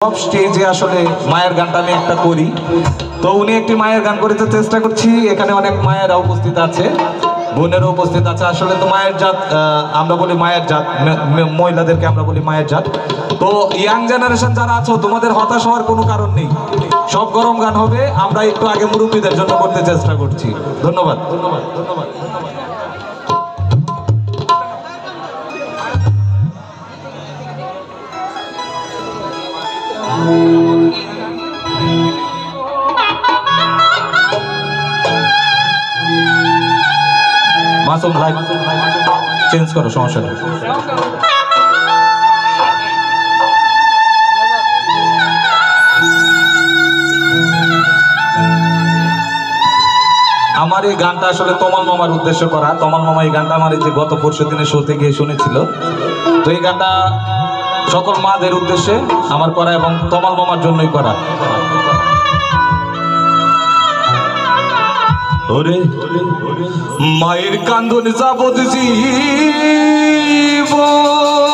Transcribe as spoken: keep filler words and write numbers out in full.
সব স্টেজে আসলে মায়ের গানটা আমি একটা করি, তো উনি একটি মায়ের গান করতে চেষ্টা করছি। এখানে অনেক মায়েরা উপস্থিত আছে, বোনেরও উপস্থিত আছে। আসলে তো মায়ের জাত, আমরা বলি মায়ের জাত, মহিলাদেরকে আমরা বলি মায়ের জাত। তো ইয়াং জেনারেশন যারা আছো, তোমাদের হতাশ হওয়ার কোনো কারণ নেই, সব গরম গান হবে। আমরা একটু আগে মুরব্বীদের জন্য করতে চেষ্টা করছি। ধন্যবাদ ধন্যবাদ ধন্যবাদ ধন্যবাদ। মাসুম লাইভ চেঞ্জ করো, সমস্যা নেই। আমার এই গানটা আসলে তমাল মামার উদ্দেশ্য করা। তমাল মামা এই গানটা আমার এই যে গত পরশু দিনে শোতে গিয়ে শুনেছিল। তো এই গানটা সকল মাদের উদ্দেশ্যে আমার করা এবং তমাল মামার জন্যই করা। ওরে মায়ের কান্দন যাবত জীব